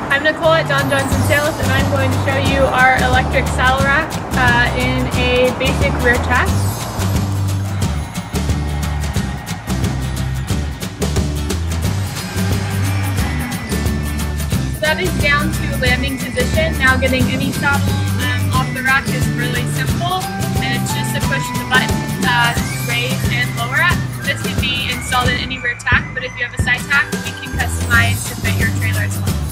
I'm Nicole at Don Johnson Sales, and I'm going to show you our electric saddle rack in a basic rear tack. That is down to landing position. Now getting any saddle off the rack is really simple, and it's just a push of the button to raise and lower it. This can be installed in any rear tack, but if you have a side tack, we can customize to fit your trailer as well.